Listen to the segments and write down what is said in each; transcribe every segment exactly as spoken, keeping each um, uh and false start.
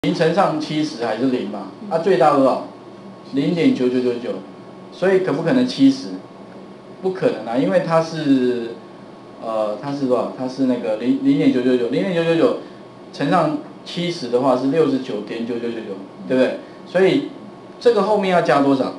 零乘上七十还是零嘛？啊，最大多少？零点九九九九，所以可不可能七十？不可能啊，因为它是，呃，它是多少？它是那个零零点九九九，零点九九九乘上七十的话是六十九点九九九九，对不对？所以这个后面要加多少？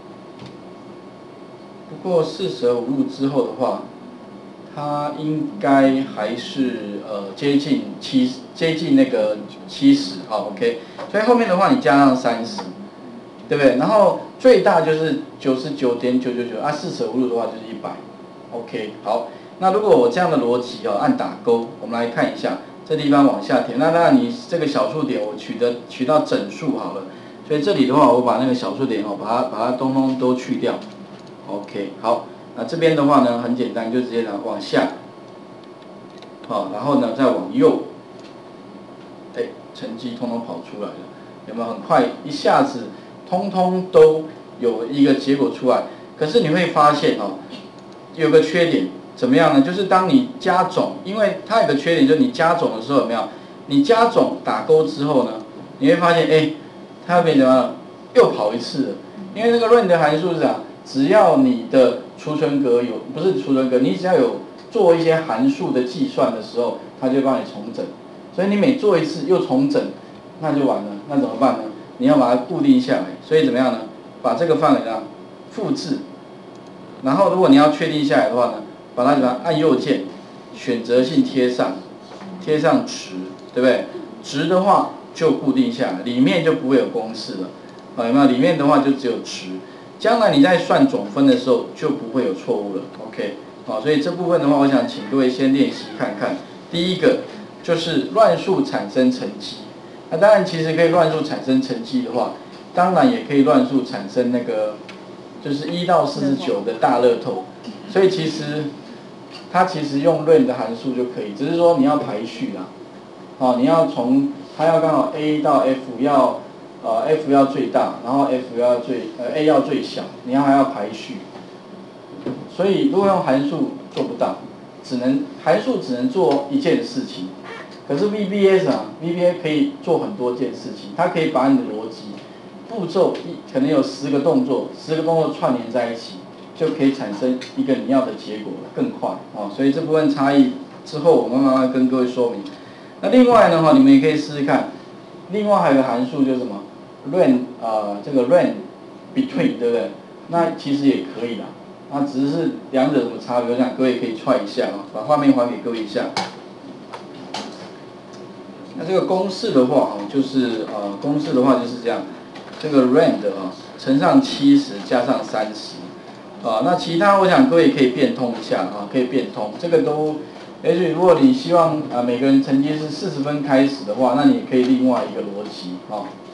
不过四舍五入之后的话，它应该还是呃接近七接近那个七十，好 ，OK。所以后面的话你加上三十，对不对？然后最大就是九十九点九九九啊，四舍五入的话就是一百 ，OK。好，那如果我这样的逻辑哦，按打勾，我们来看一下这地方往下填。那当然你这个小数点我取得取到整数好了，所以这里的话我把那个小数点哦，把它把它通通都去掉。OK， 好，那这边的话呢，很简单，就直接拿往下，好，然后呢再往右，哎，成绩通通跑出来了，有没有？很快，一下子通通都有一个结果出来。可是你会发现哦，有个缺点，怎么样呢？就是当你加总，因为它有个缺点，就是你加总的时候有没有？你加总打勾之后呢，你会发现，哎，它那边怎么样？又跑一次了，因为那个 range 的函数是啥？只要你的储存格有，不是储存格，你只要有做一些函数的计算的时候，它就帮你重整。所以你每做一次又重整，那就完了。那怎么办呢？你要把它固定下来。所以怎么样呢？把这个范围呢复制，然后如果你要确定下来的话呢，把它怎么样？按右键，选择性贴上，贴上值，对不对？值的话就固定下来，里面就不会有公式了。好，有没有？里面的话就只有值。将来你在算总分的时候就不会有错误了 ，OK， 好，所以这部分的话，我想请各位先练习看看。第一个就是乱数产生乘积，那当然其实可以乱数产生乘积的话，当然也可以乱数产生那个就是一到四十九的大乐透，所以其实它其实用 range 的函数就可以，只是说你要排序啦，哦，你要从它要刚好 A 到 F 要。呃 ，F 要最大，然后 F 要最呃 A 要最小，你要还要排序，所以如果用函数做不到，只能函数只能做一件事情，可是 V B A 啊 ，V B A 可以做很多件事情，它可以把你的逻辑步骤一可能有十个动作，十个动作串联在一起，就可以产生一个你要的结果更快啊、哦，所以这部分差异之后我们慢慢跟各位说明。那另外呢哈，你们也可以试试看，另外还有个函数就是什么？range 啊、呃，这个 range between 对不对？那其实也可以啦，那只是两者有什么差别？我想各位可以try一下啊，把画面还给各位一下。那这个公式的话啊，就是呃，公式的话就是这样，这个 range 啊乘上七十加上三十啊，那其他我想各位可以变通一下啊，可以变通，这个都。也许如果你希望啊、呃、每个人成绩是四十分开始的话，那你可以另外一个逻辑啊。